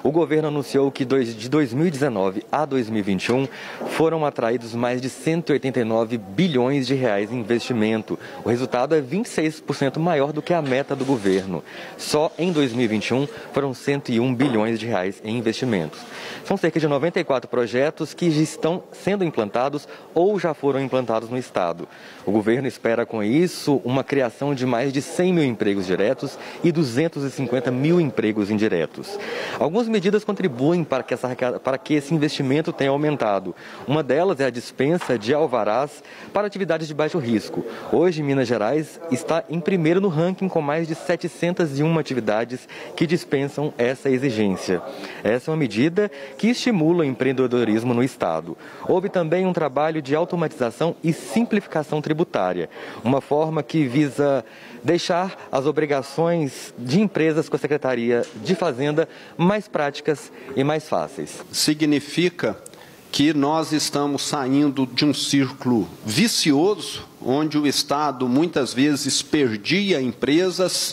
O governo anunciou que de 2019 a 2021 foram atraídos mais de 189 bilhões de reais em investimento. O resultado é 26% maior do que a meta do governo. Só em 2021 foram 101 bilhões de reais em investimentos. São cerca de 94 projetos que já estão sendo implantados ou já foram implantados no estado. O governo espera com isso uma criação de mais de 100 mil empregos diretos e 250 mil empregos indiretos. Algumas medidas contribuem para que esse investimento tenha aumentado. Uma delas é a dispensa de alvarás para atividades de baixo risco. Hoje, Minas Gerais está em primeiro no ranking com mais de 701 atividades que dispensam essa exigência. Essa é uma medida que estimula o empreendedorismo no estado. Houve também um trabalho de automatização e simplificação tributária, uma forma que visa deixar as obrigações de empresas com a Secretaria de Fazenda mais práticas e mais fáceis. Significa que nós estamos saindo de um círculo vicioso, onde o Estado muitas vezes perdia empresas,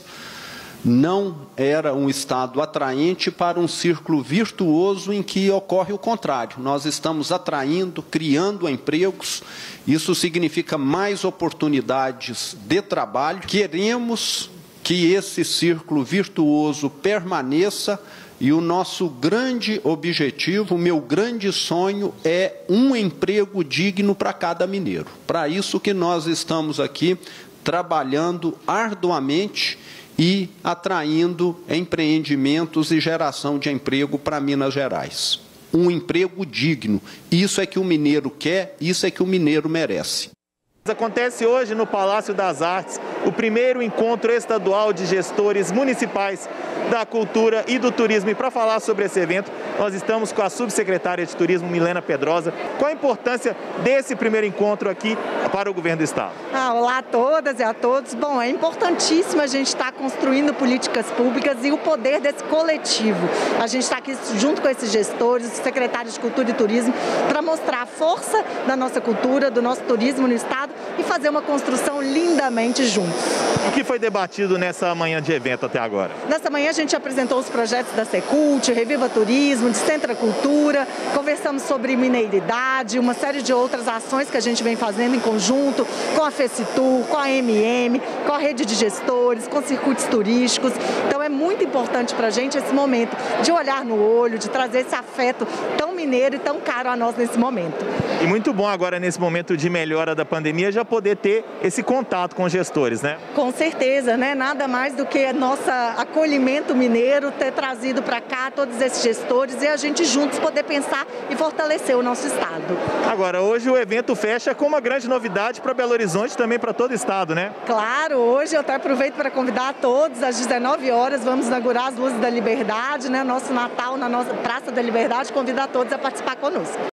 não era um estado atraente, para um círculo virtuoso em que ocorre o contrário. Nós estamos atraindo, criando empregos, isso significa mais oportunidades de trabalho. Queremos que esse círculo virtuoso permaneça e o nosso grande objetivo, o meu grande sonho é um emprego digno para cada mineiro. Para isso que nós estamos aqui trabalhando arduamente e atraindo empreendimentos e geração de emprego para Minas Gerais. Um emprego digno. Isso é que o mineiro quer, isso é que o mineiro merece. Acontece hoje no Palácio das Artes o primeiro encontro estadual de gestores municipais da cultura e do turismo. E para falar sobre esse evento, nós estamos com a subsecretária de Turismo, Milena Pedrosa. Qual a importância desse primeiro encontro aqui para o governo do estado? Olá a todas e a todos. Bom, é importantíssimo a gente estar construindo políticas públicas e o poder desse coletivo. A gente está aqui junto com esses gestores, secretários de Cultura e Turismo, para mostrar a força da nossa cultura, do nosso turismo no estado e fazer uma construção lindamente juntos. O que foi debatido nessa manhã de evento até agora? Nessa manhã a gente apresentou os projetos da Secult, Reviva Turismo, Descentra Cultura, conversamos sobre mineiridade, uma série de outras ações que a gente vem fazendo em conjunto com a FECITUR, com a MM, com a rede de gestores, com circuitos turísticos. Então é muito importante para a gente esse momento de olhar no olho, de trazer esse afeto tão mineiro e tão caro a nós nesse momento. E muito bom agora nesse momento de melhora da pandemia já poder ter esse contato com os gestores, né? Com certeza, né? Nada mais do que nosso acolhimento mineiro, ter trazido para cá todos esses gestores e a gente juntos poder pensar e fortalecer o nosso estado. Agora, hoje o evento fecha com uma grande novidade para Belo Horizonte e também para todo o estado, né? Claro, hoje eu até aproveito para convidar a todos, às 19 horas, vamos inaugurar as Luzes da Liberdade, né? Nosso Natal na nossa Praça da Liberdade, convidar a todos a participar conosco.